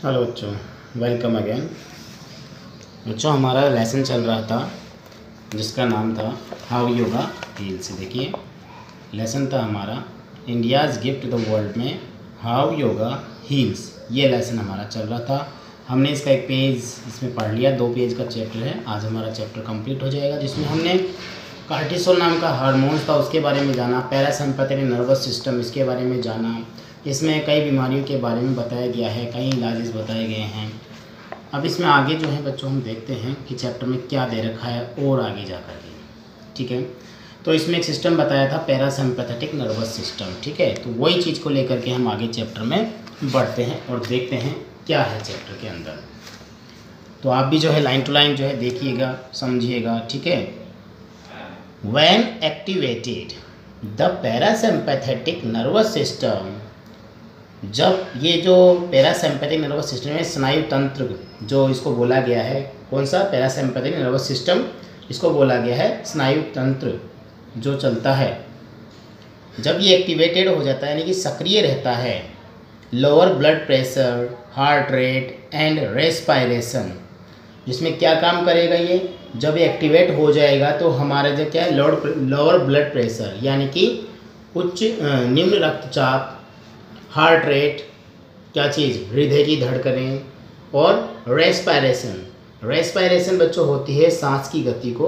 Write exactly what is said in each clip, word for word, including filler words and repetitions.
Hello बच्चों, welcome again. बच्चों, हमारा लेसन चल रहा था जिसका नाम था हाउ योगा हील्स। देखिए, लेसन था हमारा इंडियाज़ गिफ्ट द वर्ल्ड में हाउ योगा हील्स। ये लेसन हमारा चल रहा था। हमने इसका एक पेज इसमें पढ़ लिया, दो पेज का चैप्टर है। आज हमारा चैप्टर कंप्लीट हो जाएगा, जिसमें हमने कार्टिसोल नाम का हार्मोन्स था उसके बारे में जाना, पैरासिम्पैथेटिक नर्वस सिस्टम इसके बारे में जाना। इसमें कई बीमारियों के बारे में बताया गया है, कई इलाजेस बताए गए हैं। अब इसमें आगे जो है बच्चों हम देखते हैं कि चैप्टर में क्या दे रखा है और आगे जा कर के। ठीक है, तो इसमें एक सिस्टम बताया था पैरासिम्पैथेटिक नर्वस सिस्टम। ठीक है, तो वही चीज़ को लेकर के हम आगे चैप्टर में बढ़ते हैं और देखते हैं क्या है चैप्टर के अंदर। तो आप भी जो है लाइन टू लाइन जो है देखिएगा, समझिएगा। ठीक है, when activated the parasympathetic nervous system, जब ये जो पैरासिम्पैथिक नर्वस सिस्टम है, स्नायु तंत्र जो इसको बोला गया है, कौन सा पैरासिम्पैथिक नर्वस सिस्टम, इसको बोला गया है स्नायु तंत्र जो चलता है। जब ये एक्टिवेटेड हो जाता है यानी कि सक्रिय रहता है, lower blood pressure, heart rate and respiration, जिसमें क्या काम करेगा ये, जब ये एक्टिवेट हो जाएगा तो हमारा जो क्या है लोअर ब्लड प्रेशर यानी कि उच्च निम्न रक्तचाप, हार्ट रेट क्या चीज़, हृदय की धड़कनें, और रेस्पायरेशन। रेस्पायरेशन बच्चों होती है सांस की गति को,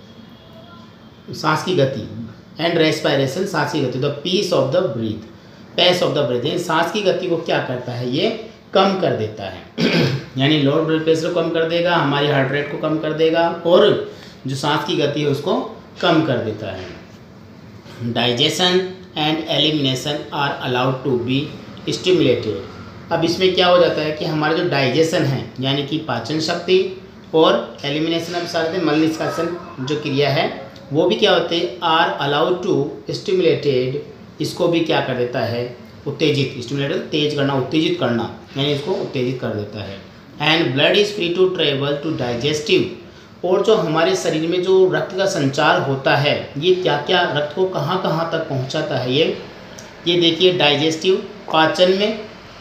सांस की गति एंड रेस्पायरेशन सांस की गति, the peace of the breath, pace of the breath. सांस की गति को क्या करता है, ये कम कर देता है यानी लोअर ब्लड प्रेशर को कम कर देगा, हमारी हार्ट रेट को कम कर देगा, और जो सांस की गति है उसको कम कर देता है। Digestion and elimination are allowed to be stimulated. अब इसमें क्या हो जाता है कि हमारा जो डाइजेशन है यानी कि पाचन शक्ति और एलिमिनेशन, अब सारे मल निष्कासन जो क्रिया है वो भी क्या होते हैं, आर अलाउड टू स्टिमुलेटेड, इसको भी क्या कर देता है, उत्तेजित। स्टिमुलेटेड तेज करना, उत्तेजित करना, यानी इसको उत्तेजित कर देता है। And blood is free to travel to digestive, और जो हमारे शरीर में जो रक्त का संचार होता है, ये क्या क्या रक्त को कहाँ कहाँ तक पहुँचाता है, ये ये देखिए डाइजेस्टिव पाचन में,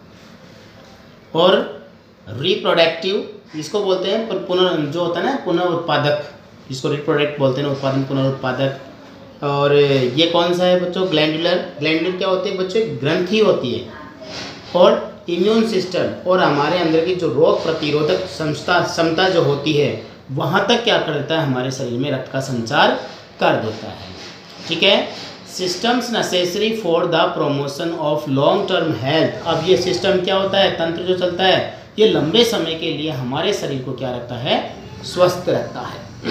और रिप्रोडक्टिव इसको बोलते हैं पुनः जो होता है ना पुनरुत्पादक, जिसको रिप्रोडक्ट बोलते हैं, उत्पादन पुनरुत्पादक। और ये कौन सा है बच्चों, ग्लैंडुलर। ग्लैंडुलर क्या होती है बच्चों, ग्रंथि होती है। और इम्यून सिस्टम, और हमारे अंदर की जो रोग प्रतिरोधक क्षमता क्षमता जो होती है वहाँ तक क्या कर देता है, हमारे शरीर में रक्त का संचार कर देता है। ठीक है, systems necessary for the promotion of long term health. अब ये सिस्टम क्या होता है, तंत्र जो चलता है, ये लंबे समय के लिए हमारे शरीर को क्या रखता है, स्वस्थ रखता है।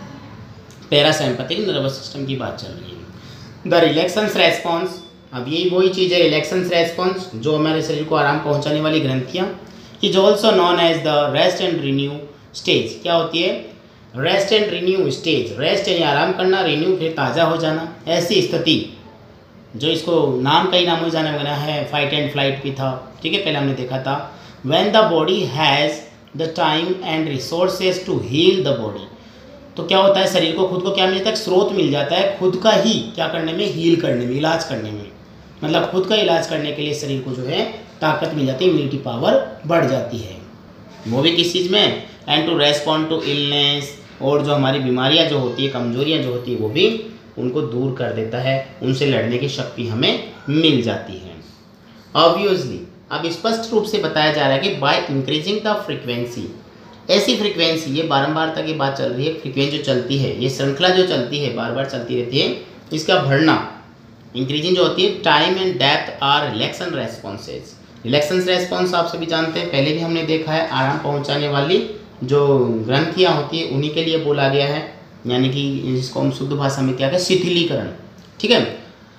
पैरासिम्पैथिक नर्वस सिस्टम की बात चल रही है। द रिलैक्सेंस रेस्पॉन्स, अब यही वही चीज़ है, रिलैक्सेंस रेस्पॉन्स जो हमारे शरीर को आराम पहुंचाने वाली ग्रंथियाँ, is also known as the rest and renew stage. क्या होती है, rest and renew stage. Rest यानी आराम करना, रिन्यू फिर ताज़ा हो जाना, ऐसी स्थिति जो इसको नाम कई नामों से जाना बना है, फाइट एंड फ्लाइट भी था। ठीक है, पहले हमने देखा था। When the body has the time and resources to heal the body, तो क्या होता है, शरीर को खुद को क्या मिलता है, स्रोत मिल जाता है खुद का ही क्या करने में, हील करने में, इलाज करने में। मतलब खुद का इलाज करने के लिए शरीर को जो है ताकत मिल जाती है, इम्यूनिटी पावर बढ़ जाती है, वो भी किस चीज़ में, and to respond to illness, और जो हमारी बीमारियां जो होती है, कमजोरियां जो होती है, वो भी उनको दूर कर देता है, उनसे लड़ने की शक्ति हमें मिल जाती है। ऑब्वियसली अब स्पष्ट रूप से बताया जा रहा है कि बाय इंक्रीजिंग द फ्रीक्वेंसी, ऐसी फ्रीक्वेंसी, ये बारंबार तक ये बात चल रही है, फ्रीक्वेंसी जो चलती है, ये श्रृंखला जो चलती है, बार बार चलती रहती है, इसका बढ़ना, इंक्रीजिंग जो होती है, time and depth are relaxation responses. Relaxation response आप सभी जानते हैं, पहले भी हमने देखा है, आराम पहुंचाने वाली जो ग्रंथियाँ होती है उन्हीं के लिए बोला गया है, यानी कि इसको हम शुद्ध भाषा में क्या कहते हैं, शिथिलीकरण। ठीक है,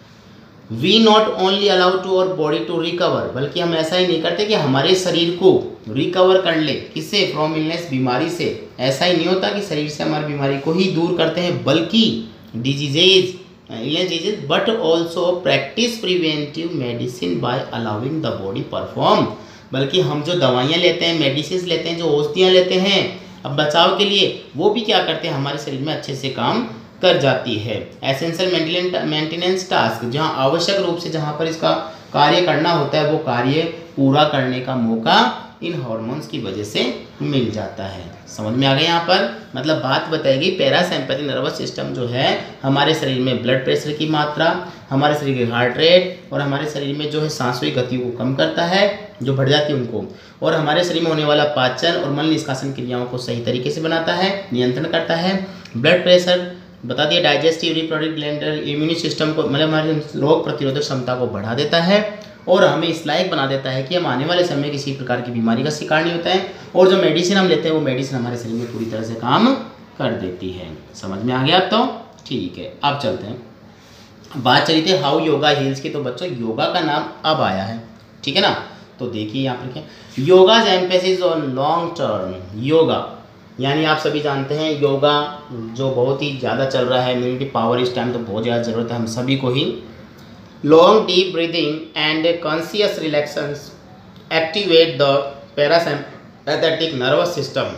we not only allow to our body to recover, बल्कि हम ऐसा ही नहीं करते कि हमारे शरीर को रिकवर कर ले, किससे, फ्रॉम इलनेस, बीमारी से। ऐसा ही नहीं होता कि शरीर से हमारी बीमारी को ही दूर करते हैं, बल्कि diseases, illness disease, but also practice preventive medicine by allowing the body perform, बल्कि हम जो दवाइयाँ लेते हैं, मेडिसिन लेते हैं, जो औषधियाँ लेते हैं अब बचाव के लिए, वो भी क्या करते हैं, हमारे शरीर में अच्छे से काम कर जाती है। एसेंशियल मेंटेनेंस टास्क, जहाँ आवश्यक रूप से जहाँ पर इसका कार्य करना होता है, वो कार्य पूरा करने का मौका इन हार्मोन्स की वजह से मिल जाता है। समझ में आ गया यहाँ पर? मतलब बात बताएगी पैरासिम्पैथिक नर्वस सिस्टम जो है हमारे शरीर में ब्लड प्रेशर की मात्रा, हमारे शरीर के हार्ट रेट और हमारे शरीर में जो है सांसों की गतियों को कम करता है जो बढ़ जाती है उनको, और हमारे शरीर में होने वाला पाचन और मल निष्कासन क्रियाओं को सही तरीके से बनाता है, नियंत्रण करता है। ब्लड प्रेशर बता दिया, digestive, reproductive glands, immune system को मतलब हमारे रोग प्रतिरोधक क्षमता को बढ़ा देता है और हमें इस लायक बना देता है कि हम आने वाले समय किसी प्रकार की बीमारी का शिकार नहीं होता है, और जो मेडिसिन हम लेते हैं वो मेडिसिन हमारे शरीर में पूरी तरह से काम कर देती है। समझ में आ गया अब तो? ठीक है, अब चलते हैं। बात चली थी हाउ योगा हील्स की, तो बच्चों योगा का नाम अब आया है, ठीक है ना? तो देखिए यहाँ पर क्या, yoga's emphasis on long term. Yoga यानी आप सभी जानते हैं योगा जो बहुत ही ज़्यादा चल रहा है, इम्यूनिटी पावर इस टाइम तो बहुत ज़्यादा ज़रूरत है हम सभी को ही। Long deep breathing and conscious relaxation activate the parasympathetic nervous system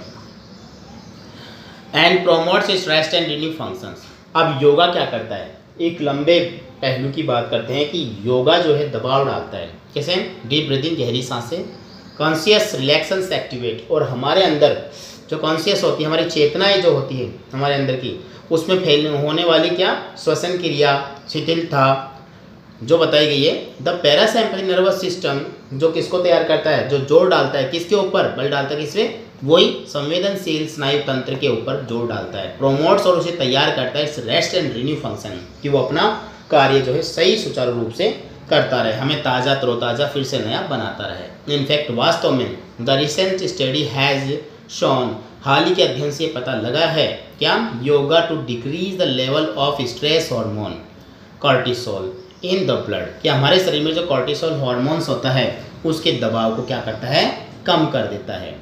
and promotes its rest and relief functions. अब योगा क्या करता है, एक लंबे पहलू की बात करते हैं कि योगा जो है दबाव डालता है। कैसे? डीप ब्रीदिंग, गहरी सांसें, कॉन्शियस रिलैक्सेंस एक्टिवेट, और हमारे अंदर जो कॉन्शियस होती है, हमारी चेतनाएं जो होती है हमारे अंदर की, उसमें फैलने होने वाली क्या श्वसन क्रिया, शिथिलता जो बताई गई है। द पैरासिम्पैथिक नर्वस सिस्टम जो किसको तैयार करता है, जो जोर डालता है किसके ऊपर, बल डालता है किसपे, वही संवेदनशील स्नायु तंत्र के ऊपर जोर डालता है। प्रोमोट्स और उसे तैयार करता है इस रेस्ट एंड रिन्यू फंक्शन, कि वो अपना कार्य जो है सही सुचारू रूप से करता रहे, हमें ताज़ा तरोताज़ा फिर से नया बनाता रहे। इनफैक्ट वास्तव में the recent study has shown, हाल ही के अध्ययन से पता लगा है क्या, yoga to decrease the level of stress hormone cortisol in the blood, कि हमारे शरीर में जो कॉर्टिसोल हार्मोन्स होता है उसके दबाव को क्या करता है, कम कर देता है।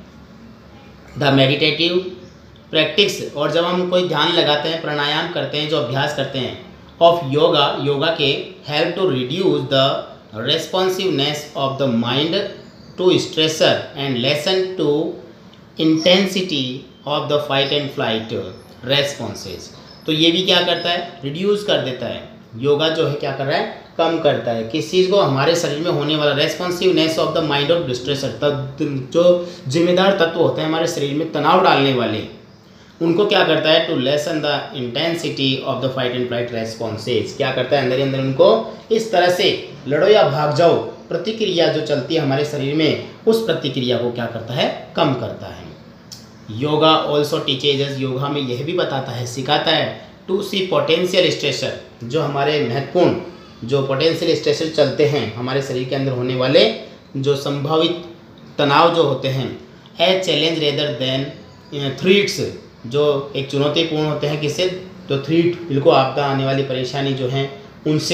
द मेडिटेटिव प्रैक्टिस, और जब हम कोई ध्यान लगाते हैं, प्राणायाम करते हैं, जो अभ्यास करते हैं ऑफ योगा, योगा के help to reduce the responsiveness of the mind to stressor and lessen to intensity of the fight and flight responses. तो ये भी क्या करता है, रिड्यूस कर देता है। योगा जो है क्या कर रहा है, कम करता है किस चीज़ को, हमारे शरीर में होने वाला responsiveness of the mind of distressor, तब जो जिम्मेदार तत्व होते हैं हमारे शरीर में तनाव डालने वाले, उनको क्या करता है, to lessen the intensity of the fight and flight responses, क्या करता है अंदर ही अंदर उनको इस तरह से लड़ो या भाग जाओ प्रतिक्रिया जो चलती है हमारे शरीर में, उस प्रतिक्रिया को क्या करता है, कम करता है। योगा ऑल्सो टीचेज, योगा में यह भी बताता है, सिखाता है टू सी पोटेंशियल स्ट्रेसर, जो हमारे महत्वपूर्ण जो पोटेंशियल स्ट्रेसर चलते हैं हमारे शरीर के अंदर होने वाले जो संभावित तनाव जो होते हैं, a challenge rather than threats, जो एक चुनौतीपूर्ण होते हैं किससे, तो थ्रीट बिल्कुल आपदा आने वाली परेशानी जो है उनसे।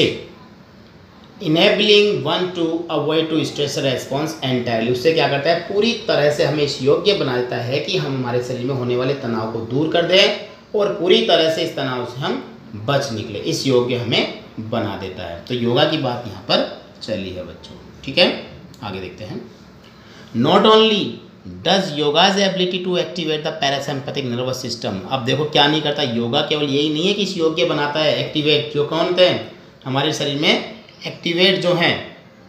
Enabling one to avoid to stress response entirely, उससे क्या करता है, पूरी तरह से हमें इस योग्य बना देता है कि हम हमारे शरीर में होने वाले तनाव को दूर कर दें और पूरी तरह से इस तनाव से हम बच निकले, इस योग्य हमें बना देता है। तो योगा की बात यहाँ पर चली है बच्चों, ठीक है। आगे देखते हैं। Not only does yoga's ability to activate the parasympathetic nervous system, अब देखो क्या नहीं करता, योगा केवल यही नहीं है कि इस योग्य बनाता है, एक्टिवेट जो कौन होते हैं हमारे शरीर में एक्टिवेट जो हैं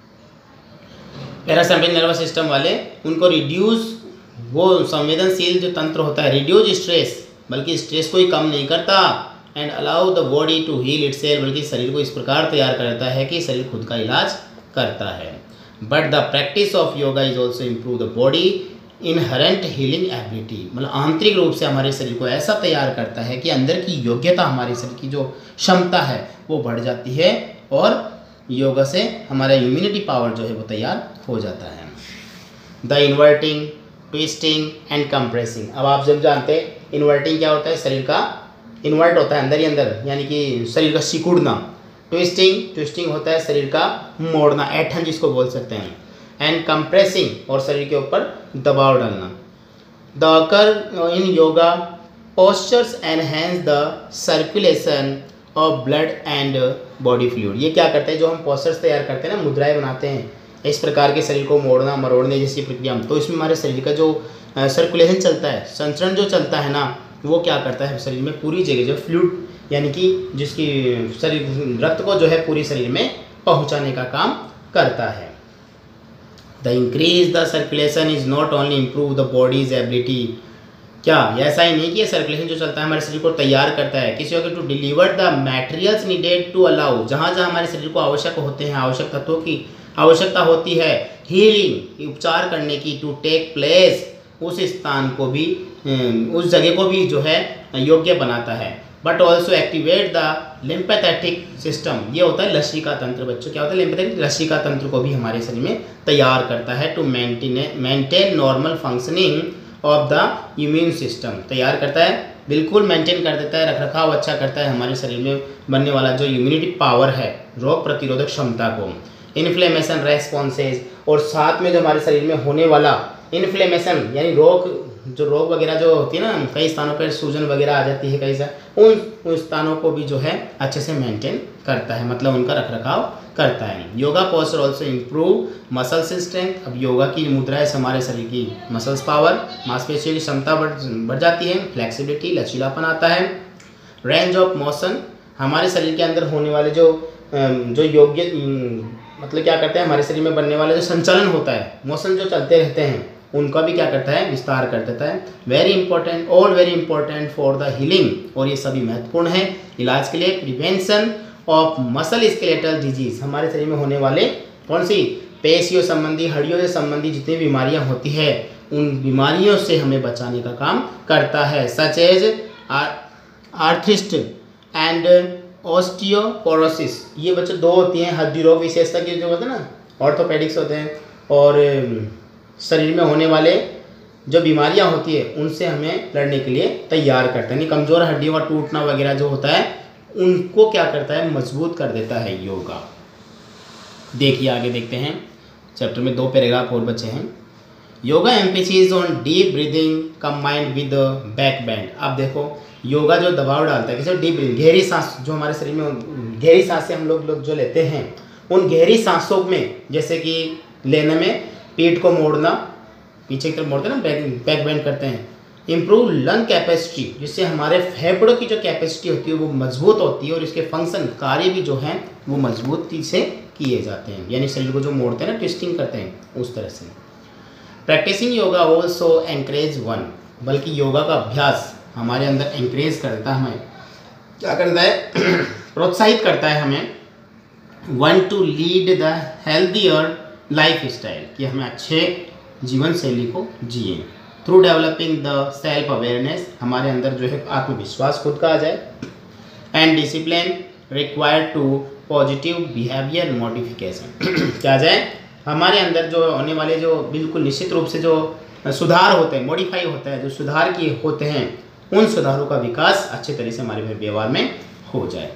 पैरासिम्पैथिक नर्वस सिस्टम वाले, उनको रिड्यूस, वो संवेदनशील जो तंत्र होता है, रिड्यूस स्ट्रेस, बल्कि स्ट्रेस को ही कम नहीं करता, and allow the body to heal itself, बल्कि शरीर को इस प्रकार तैयार करता है कि शरीर खुद का इलाज करता है। But the practice of yoga is also improve the body inherent healing ability, मतलब आंतरिक रूप से हमारे शरीर को ऐसा तैयार करता है कि अंदर की योग्यता, हमारे शरीर की जो क्षमता है वो बढ़ जाती है, और योगा से हमारा इम्यूनिटी पावर जो है वो तैयार हो जाता है। The inverting, twisting and compressing, अब आप जब जानते हैं इन्वर्टिंग क्या होता है, शरीर का इन्वर्ट होता है अंदर ही अंदर, यानी कि शरीर का सिकुड़ना। ट्विस्टिंग, ट्विस्टिंग होता है शरीर का मोड़ना, ऐठन जिसको बोल सकते हैं। एंड कंप्रेसिंग, और शरीर के ऊपर दबाव डालना। The occur in yoga postures enhance the circulation of blood and body fluid, ये क्या करते हैं, जो हम पोस्चर्स तैयार करते हैं ना, मुद्राएं बनाते हैं, इस प्रकार के शरीर को मोड़ना मरोड़ने जैसी प्रक्रिया, तो इसमें हमारे शरीर का जो सर्कुलेशन चलता है, संचरण जो चलता है ना, वो क्या करता है शरीर में पूरी जगह जो फ्लूइड, यानी कि जिसकी शरीर रक्त को जो है पूरी शरीर में पहुंचाने का काम करता है। The increase the circulation is not only improve the body's ability, क्या ऐसा ही नहीं कि ये सर्कुलेशन जो चलता है हमारे शरीर को तैयार करता है किसी वक्त to deliver the materials needed to allow, जहाँ जहाँ हमारे शरीर को आवश्यक होते हैं, आवश्यक तत्वों की आवश्यकता होती है हीलिंग उपचार करने की, टू टेक प्लेस, उस स्थान को भी उस जगह को भी जो है योग्य बनाता है। But also activate the lymphatic system, ये होता है लसिका तंत्र बच्चों, क्या होता है लिम्फेथेटिक, लसिका तंत्र को भी हमारे शरीर में तैयार करता है, to maintain maintain normal functioning of the immune system, तैयार करता है, बिल्कुल मेंटेन कर देता है, रख रखाव अच्छा करता है हमारे शरीर में बनने वाला जो इम्यूनिटी पावर है, रोग प्रतिरोधक क्षमता को, इन्फ्लेमेशन रेस्पॉन्सेज, और साथ में जो हमारे शरीर में होने वाला इन्फ्लेमेशन यानी रोग, जो रोग वगैरह जो होती है ना, कई स्थानों पर सूजन वगैरह आ जाती है कई सा, उन उन स्थानों को भी जो है अच्छे से मेंटेन करता है, मतलब उनका रख रखाव करता है। Yoga posture also improve muscles strength, अब योगा की मुद्राएं से हमारे शरीर की मसल्स पावर, मांसपेशियों की क्षमता बढ़ बढ़ जाती है, फ्लेक्सिबिलिटी लचीलापन आता है, रेंज ऑफ मोशन, हमारे शरीर के अंदर होने वाले जो जो योग्य मतलब क्या करते हैं हमारे शरीर में बनने वाला जो संचालन होता है, मोशन जो चलते रहते हैं, उनका भी क्या करता है विस्तार कर देता है। Very important, all very important for the healing, और ये सभी महत्वपूर्ण है इलाज के लिए। Prevention of muscle skeletal disease, हमारे शरीर में होने वाले कौन सी पेशियों संबंधी, हड्डियों से संबंधी जितनी बीमारियां होती है, उन बीमारियों से हमें बचाने का काम करता है, such as arthritis and osteoporosis, ये बच्चे दो होती हैं हड्डी रोग विशेषता की जो होते हैं ना, ऑर्थोपेडिक्स होते हैं, और शरीर में होने वाले जो बीमारियां होती है उनसे हमें लड़ने के लिए तैयार करता है, कमज़ोर हड्डियों का टूटना वगैरह जो होता है उनको क्या करता है मजबूत कर देता है योगा। देखिए आगे देखते हैं, चैप्टर में दो पैराग्राफ और बचे हैं। Yoga emphasis on deep breathing combined with back bend, अब देखो योगा जो दबाव डालता है, किसी डीप ब्रीदिंग, गहरी सांस, जो हमारे शरीर में गहरी सांसें हम लोग लोग जो लेते हैं, उन गहरी सांसों में जैसे कि लेने में पीठ को मोड़ना, पीछे की तरफ मोड़ते हैं ना, बैक बैक बेंड करते हैं, इम्प्रूव लंग कैपेसिटी, जिससे हमारे फेफड़ों की जो कैपेसिटी होती है वो मजबूत होती है, और इसके फंक्शन कार्य भी जो हैं वो मजबूती से किए जाते हैं, यानी शरीर को जो मोड़ते हैं ना, ट्विस्टिंग करते हैं उस तरह से। Practicing yoga also encourage one, बल्कि योगा का अभ्यास हमारे अंदर एनकरेज करता है, हमें क्या करता है प्रोत्साहित करता है हमें, one to lead the healthier life style, कि हमें अच्छे जीवन शैली को जिए, through developing the self awareness, हमारे अंदर जो है आत्मविश्वास खुद का आ जाए, and discipline required to positive behaviour modification, क्या आ जाए हमारे अंदर जो होने वाले जो बिल्कुल निश्चित रूप से जो सुधार होते हैं, मॉडिफाई होता है, जो सुधार किए होते हैं, उन सुधारों का विकास अच्छे तरह से हमारे व्यवहार में हो जाए।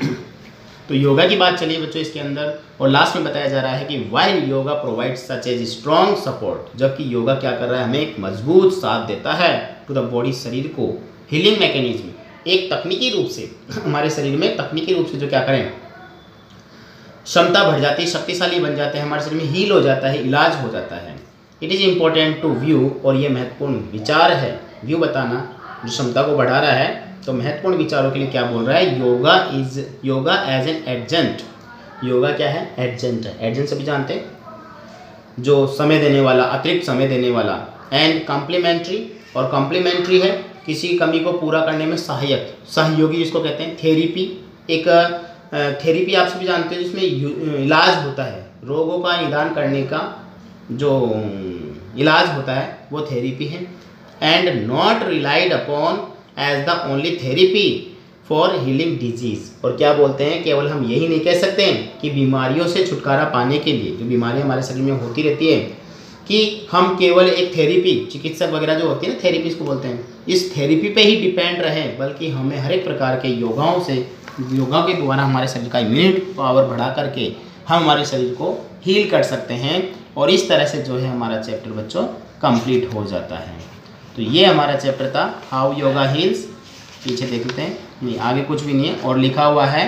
तो योगा की बात चलिए बच्चों इसके अंदर, और लास्ट में बताया जा रहा है कि while yoga provide such as strong support, जबकि योगा क्या कर रहा है हमें एक मजबूत साथ देता है टू द बॉडी, शरीर को हीलिंग मैकेनिज्म, एक तकनीकी रूप से हमारे शरीर में तकनीकी रूप से जो क्या करें क्षमता बढ़ जाती है, शक्तिशाली बन जाते हैं, हमारे शरीर में हील हो जाता है, इलाज हो जाता है। It is important to view, और ये महत्वपूर्ण विचार है, व्यू बताना जो क्षमता को बढ़ा रहा है, तो महत्वपूर्ण विचारों के लिए क्या बोल रहा है, yoga is yoga as an adjunct, yoga क्या है एडजेंट है, एडजेंट सभी जानते हैं जो समय देने वाला, अतिरिक्त समय देने वाला, एंड कॉम्प्लीमेंट्री, और कॉम्प्लीमेंट्री है किसी कमी को पूरा करने में सहायक, सहयोगी जिसको कहते हैं। थेरेपी, एक थेरेपी आप सभी जानते हैं जिसमें इलाज होता है, रोगों का निदान करने का जो इलाज होता है वो थेरेपी है। And not relied upon as the only therapy for healing disease, और क्या बोलते हैं केवल हम यही नहीं कह सकते हैं कि बीमारियों से छुटकारा पाने के लिए, जो बीमारियां हमारे शरीर में होती रहती है, कि हम केवल एक थेरेपी, चिकित्सक वगैरह जो होती है ना, थेरेपी इसको बोलते हैं, इस थेरेपी पे ही डिपेंड रहें, बल्कि हमें हर एक प्रकार के योगाओं से, योगा के द्वारा हमारे शरीर का इम्यूनिटी पावर बढ़ा करके हम हमारे शरीर को हील कर सकते हैं, और इस तरह से जो है हमारा चैप्टर बच्चों कंप्लीट हो जाता है। तो ये हमारा चैप्टर था हाउ योगा हील्स। पीछे देख लेते हैं, नहीं आगे कुछ भी नहीं है, और लिखा हुआ है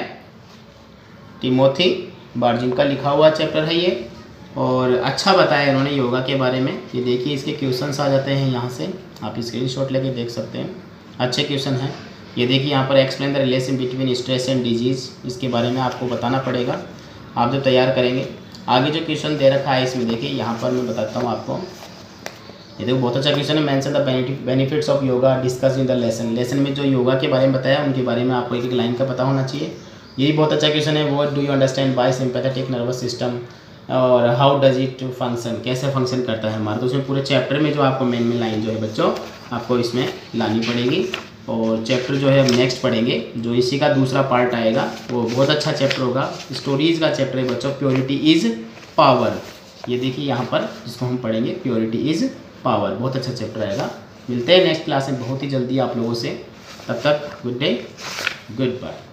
टिमोथी बार्जिन का लिखा हुआ चैप्टर है ये, और अच्छा बताया इन्होंने योगा के बारे में। ये देखिए इसके क्वेश्चंस आ जाते हैं यहाँ से, आप स्क्रीनशॉट लेके देख सकते हैं, अच्छे क्वेश्चन हैं। ये देखिए यहाँ पर explain the relation between stress and disease, इसके बारे में आपको बताना पड़ेगा आप जब तैयार करेंगे। आगे जो क्वेश्चन दे रखा है इसमें देखिए, यहाँ पर मैं बताता हूँ आपको। ये देखो बहुत अच्छा क्वेश्चन है। Mention the benefits of yoga discuss in the lesson. Lesson में जो योगा के बारे में बताया उनके बारे में आपको एक एक लाइन का पता होना चाहिए। यही बहुत अच्छा क्वेश्चन है। What do you understand by sympathetic nervous system और हाउ डज इट फंक्शन, कैसे फंक्शन करता है हमारा। तो उसमें पूरे चैप्टर में जो आपको मेन मेन लाइन जो है बच्चों आपको इसमें लानी पड़ेगी। और चैप्टर जो है हम नेक्स्ट पढ़ेंगे, जो इसी का दूसरा पार्ट आएगा, वो बहुत अच्छा चैप्टर होगा। स्टोरीज़ का चैप्टर है बच्चों, प्योरिटी इज़ पावर। ये देखिए यहाँ पर जिसको हम पढ़ेंगे, प्योरिटी इज़ पावर, बहुत अच्छा चैप्टर आएगा। मिलते हैं नेक्स्ट क्लास में बहुत ही जल्दी आप लोगों से। तब तक गुड डे, गुड बाय।